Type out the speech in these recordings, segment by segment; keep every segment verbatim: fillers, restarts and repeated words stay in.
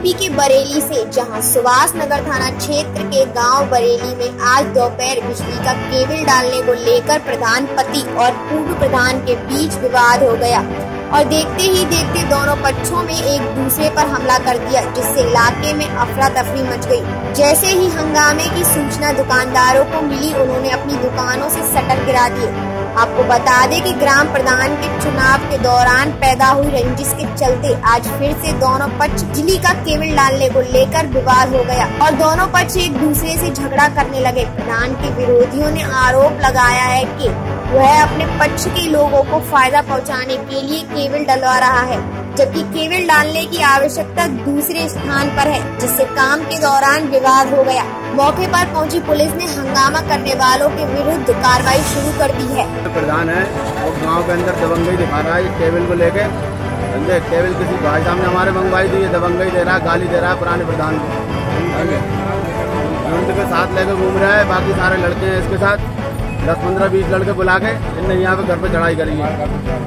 UP के बरेली से, जहां सुभाष नगर थाना क्षेत्र के गांव बरेली में आज दोपहर बिजली का केबल डालने को लेकर प्रधान पति और पूर्व प्रधान के बीच विवाद हो गया और देखते ही देखते दोनों पक्षों में एक दूसरे पर हमला कर दिया, जिससे इलाके में अफरा तफरी मच गई। जैसे ही हंगामे की सूचना दुकानदारों को मिली, उन्होंने अपनी दुकानों से शटर गिरा दिए। आपको बता दें कि ग्राम प्रधान के चुनाव के दौरान पैदा हुई रंजिश के चलते आज फिर से दोनों पक्ष बिजली का केबल डालने को लेकर विवाद हो गया और दोनों पक्ष एक दूसरे से झगड़ा करने लगे। प्रधान के विरोधियों ने आरोप लगाया है कि वह अपने पक्ष के लोगों को फायदा पहुंचाने के लिए केबल डलवा रहा है, जबकि केबल डालने की आवश्यकता दूसरे स्थान पर है, जिससे काम के दौरान विवाद हो गया। मौके पर पहुंची पुलिस ने हंगामा करने वालों के विरुद्ध कार्रवाई शुरू कर दी है। प्रधान है वो गांव के अंदर दबंगई दिखा रहा है केबल को लेके। केबल किसी भाई साहब ने हमारे मंगवाई थी, ये दबंगई दे रहा है, गाली दे रहा है पुराने प्रधान को। उनके साथ लेके घूम रहा है, बाकी सारे लड़के हैं इसके साथ, दस पंद्रह बीस लड़के बुला के इनने यहाँ पे घर पे चढ़ाई करी है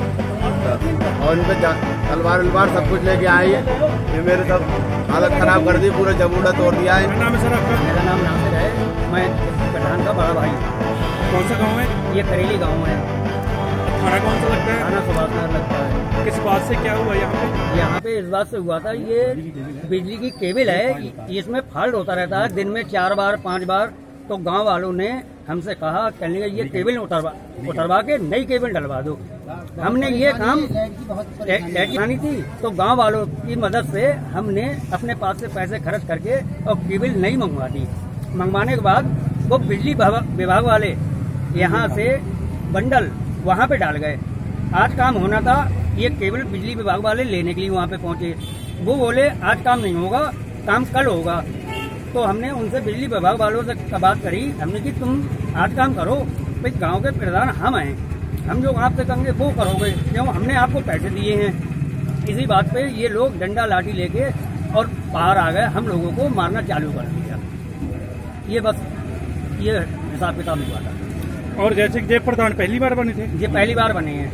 और इन पे तलवार उलवार सब कुछ लेके आए हैं। ये मेरे सब हालत खराब कर दी, पूरा जबूड़ा तोड़ दिया है। मेरा नाम है सर आपका? मेरा नाम नासिर है, मैं प्रधान का बड़ा भाई। कौन सा गांव है? ये करेली गांव है। थाना कौन सा लगता है? थाना सुभाष नगर लगता है। किस बात से क्या हुआ यहाँ पे? यहाँ पे इस बात से हुआ था, ये बिजली की केबल है, इसमें फॉल्ट होता रहता है दिन में चार बार पांच बार। तो गांव वालों ने हमसे कहा, कहने ये केबल उतरवा उतरवा के नई केबल डलवा दो। हमने ये काम करानी थी, तो गांव वालों की मदद से हमने अपने पास से पैसे खर्च करके और केबल नई मंगवा दी। मंगवाने के बाद वो बिजली विभाग वाले यहाँ से बंडल वहाँ पे डाल गए। आज काम होना था, ये केबल बिजली विभाग वाले लेने के लिए वहाँ पे पहुँचे। वो बोले आज काम नहीं होगा, काम कल होगा। तो हमने उनसे बिजली विभाग वालों से बात करी, हमने कि तुम आज काम करो, भाई गांव के प्रधान हम हैं, हम जो आपसे कहेंगे वो करोगे, क्यों हमने आपको पैसे दिए हैं। इसी बात पे ये लोग डंडा लाठी लेके और बाहर आ गए, हम लोगों को मारना चालू कर दिया। ये बस ये हिसाब किताब हुआ था। और जैसे जय प्रधान पहली बार बने थे? ये पहली बार बने हैं।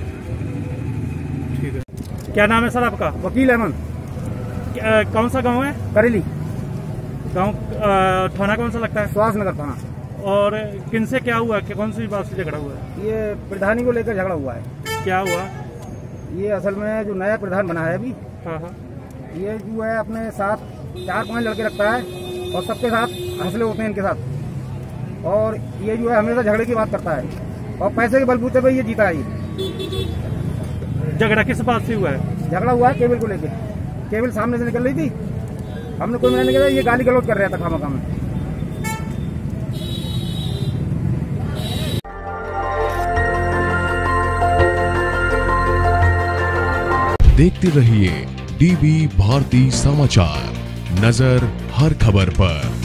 ठीक है। क्या नाम है सर आपका? वकील अहमद। कौन सा गाँव है? करेली गाँव। थाना कौन सा लगता है? सुभाष नगर थाना। और किन से क्या हुआ, कि कौन सी बात से झगड़ा हुआ है? ये प्रधानी को लेकर झगड़ा हुआ है। क्या हुआ? ये असल में जो नया प्रधान बना है अभी, हाँ हाँ, ये जो है अपने साथ चार पांच लड़के रखता है और सबके साथ हंसले होते हैं इनके साथ, और ये जो है हमेशा झगड़े की बात करता है और पैसे के बलबूते पे ये जीता है। ये झगड़ा किस बात से हुआ है? झगड़ा हुआ है केबल को लेकर। केबल सामने से निकल रही थी, हमने कोई मैंने किया, ये गाली गलौज कर रहा था खामा खामा। देखते रहिए डीवी भारती समाचार, नजर हर खबर पर।